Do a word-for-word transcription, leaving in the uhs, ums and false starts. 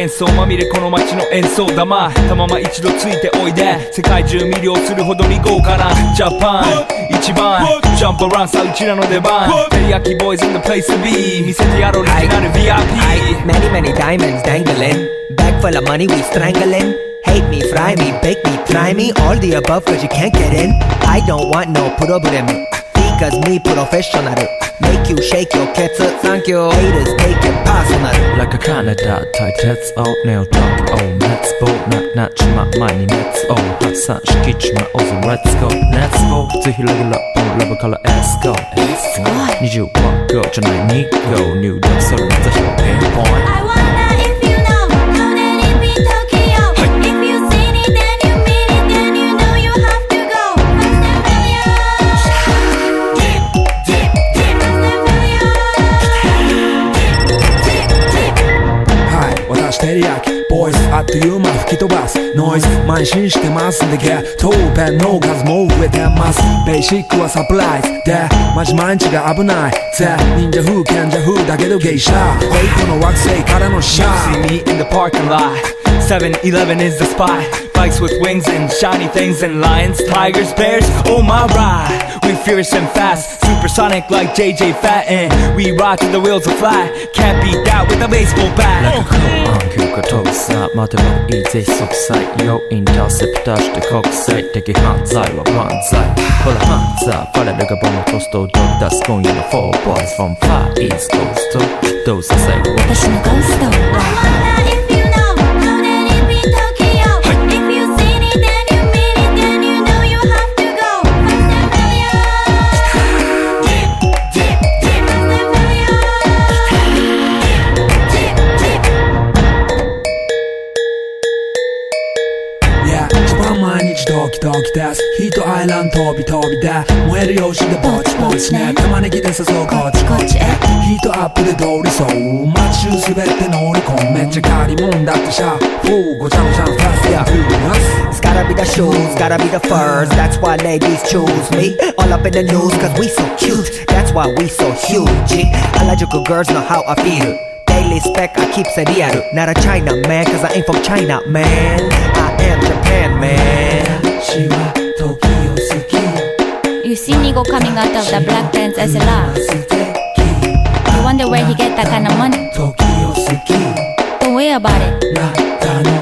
幻想まみれこの街の演奏玉たまま一度ついておいで世界中魅了するほどに豪華なジャパン一番ジャンプアランさうちらの出番テリヤキボーイズ in the place to be 見せてやろうオリジナル ブイアイピー Many many diamonds dangling Bag full of money we strangling Hate me, fry me, bake me, try me All the above cause you can't get in I don't want no problem Because me professional Make you shake your cats Thank you Haters take it personal Like a Canada tight heads out nail talk oh let's go knock knock my money let's oh that's such kitch my awesome let's go let's go ぜひレギュラーのラブから let's go let's go にじゅういち号じゃないに号入力するまたひとピンポイント I wonder if you know know that it be Tokyo If you seen it then you mean it then you know you have to go 私テリヤキボイスあっという間吹き飛ばすノイズ慢心してますんでゲットペンの数も増えてますベーシックはサプライズでマジ毎日が危ないぜ忍者風賢者風だけど芸者フェイクの惑星からのシャー See me in the parking lot seven eleven is the spot Bikes with wings and shiny things and lions, tigers, bears, oh my ride We fierce and fast, supersonic like J J Fatten We ride till the wheels are flat, can't beat that with a baseball bat Like a cool on 急化飛ぶさ待てばいいぜ即歳よインターセプターして国際的犯罪は万歳ほらハンザーファレルがボムトストをドッ出す今夜の four boys from far east coast どうせ最後私のゴースト I wonder if you know know that it be Tokyo If you seen it then you mean it then you know you have to go Fast and furious Dip, dip, dip Fast and furious Dip, dip, dip Yeah 一番毎日ドキドキですヒートアイランド飛び飛びで燃えるよしでぼちぼちね玉ねぎで誘うこっちこっちへヒートアップで通りそう街中滑って乗り込むめっちゃ借りもんだってシャフーごちゃごちゃのファストやフー It's gotta be the shoes, gotta be the furs That's why ladies choose me All up in the news cause we so cute That's why we so huge Harajuku girls know how I feel Daily spec I keep it real Not a China man cause I ain't from China man I am Japan man 私は時を好き You see Nigo coming out of the black pants as a laugh You wonder where he get that kind of money 時を好き Don't worry about it なったの